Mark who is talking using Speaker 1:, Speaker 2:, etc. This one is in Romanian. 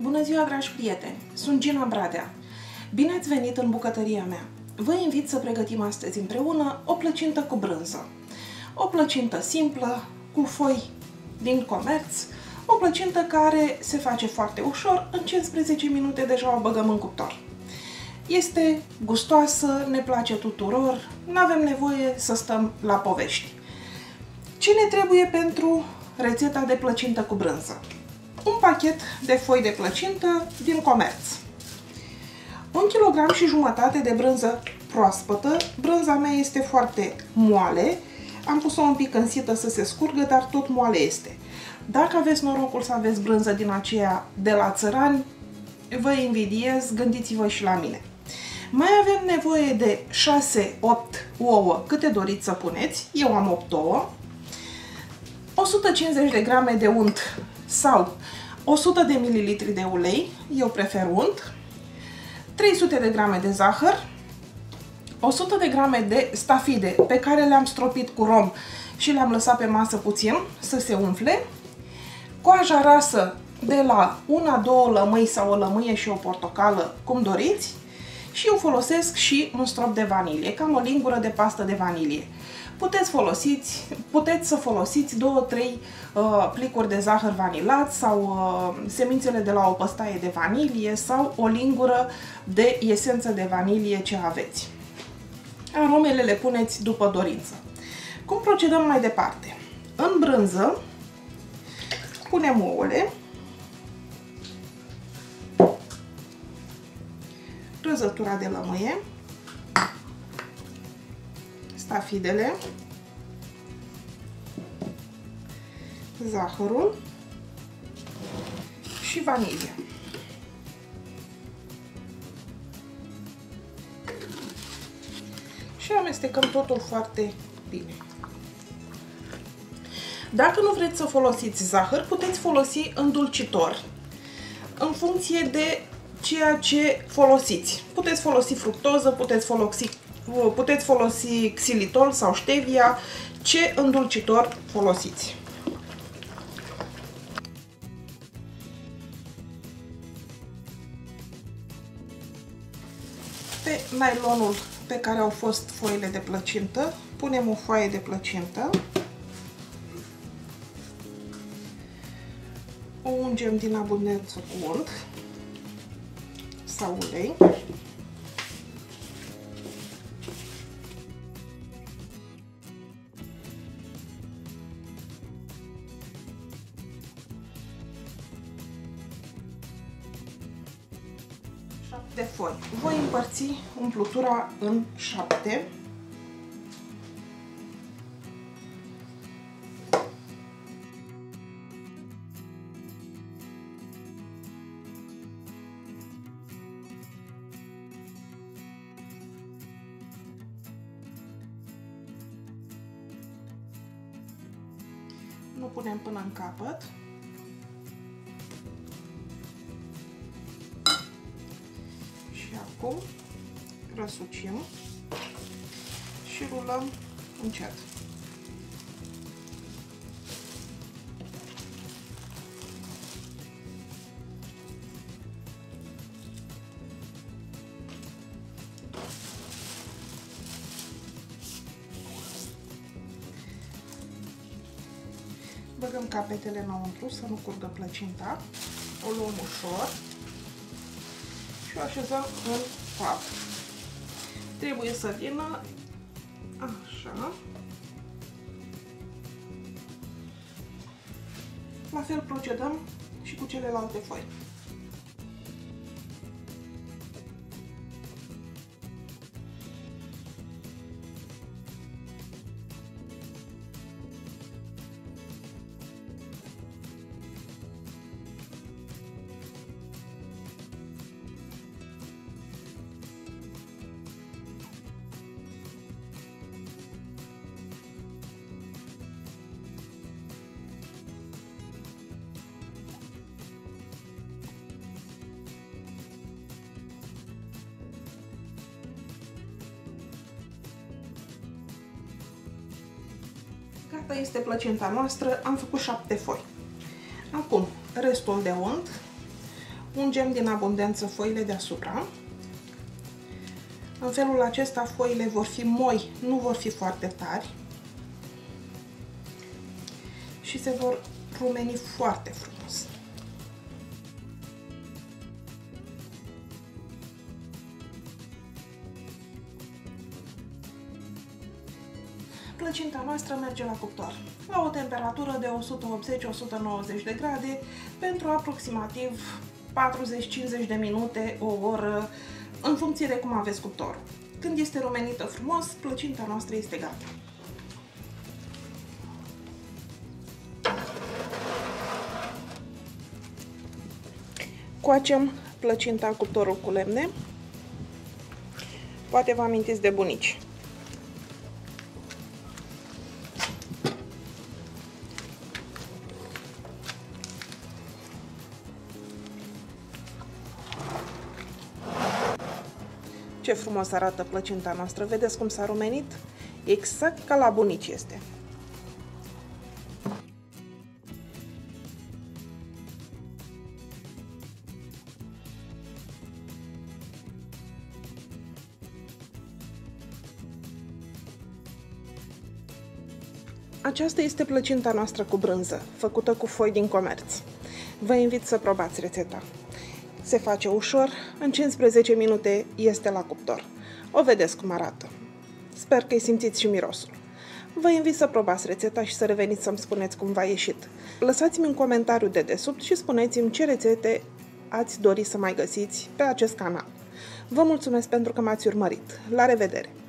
Speaker 1: Bună ziua, dragi prieteni! Sunt Gina Bradea. Bine ați venit în bucătăria mea! Vă invit să pregătim astăzi împreună o plăcintă cu brânză. O plăcintă simplă, cu foi din comerț, o plăcintă care se face foarte ușor, în 15 minute deja o băgăm în cuptor. Este gustoasă, ne place tuturor, nu avem nevoie să stăm la povești. Ce ne trebuie pentru rețeta de plăcintă cu brânză? Un pachet de foi de plăcintă din comerț, 1,5 kg de brânză proaspătă. Brânza mea este foarte moale, am pus-o un pic în sită să se scurgă, dar tot moale este. Dacă aveți norocul să aveți brânză din aceea de la țărani, vă invidiez, gândiți-vă și la mine. Mai avem nevoie de 6-8 ouă, câte doriți să puneți, eu am 8 ouă, 150 de grame de unt sau 100 de ml de ulei, eu prefer unt, 300 de grame de zahăr, 100 de grame de stafide pe care le-am stropit cu rom și le-am lăsat pe masă puțin să se umfle, coaja rasă de la 1-2 lămâi sau o lămâie și o portocală, cum doriți, și eu folosesc și un strop de vanilie, cam o lingură de pastă de vanilie. Puteți să folosiți 2-3 plicuri de zahăr vanilat sau semințele de la o păstaie de vanilie sau o lingură de esență de vanilie ce aveți. Aromele le puneți după dorință. Cum procedăm mai departe? În brânză punem ouăle, răzătura de lămâie, stafidele, zahărul și vanilia. Și amestecăm totul foarte bine. Dacă nu vreți să folosiți zahăr, puteți folosi îndulcitor în funcție de ceea ce folosiți. Puteți folosi fructoză, puteți folosi xilitol sau stevia, ce îndulcitor folosiți. Pe nailonul pe care au fost foile de plăcintă, punem o foaie de plăcintă, o ungem din abundență cu unt sau ulei. De foi. Voi împărți umplutura în 7. Nu punem până în capăt. Acum răsucim și rulăm încet. Băgăm capetele înăuntru să nu curgă plăcinta, o luăm ușor și o așezăm în pat. Trebuie să vină așa. La fel procedăm și cu celelalte foi. Gata este plăcinta noastră, am făcut 7 foi. Acum restul de unt ungem din abundență foile deasupra. În felul acesta foile vor fi moi, nu vor fi foarte tari și se vor rumeni foarte frumos. Plăcinta noastră merge la cuptor, la o temperatură de 180-190 de grade, pentru aproximativ 40-50 de minute, o oră, în funcție de cum aveți cuptorul. Când este rumenită frumos, plăcinta noastră este gata. Coacem plăcinta în cuptorul cu lemne. Poate vă amintiți de bunici. Ce frumos arată plăcinta noastră. Vedeți cum s-a rumenit? Exact ca la bunici este. Aceasta este plăcinta noastră cu brânză, făcută cu foi din comerț. Vă invit să probați rețeta. Se face ușor, în 15 minute este la cuptor. O vedeți cum arată. Sper că îi simțiți și mirosul. Vă invit să probați rețeta și să reveniți să-mi spuneți cum v-a ieșit. Lăsați-mi un comentariu de desubt și spuneți-mi ce rețete ați dori să mai găsiți pe acest canal. Vă mulțumesc pentru că m-ați urmărit. La revedere!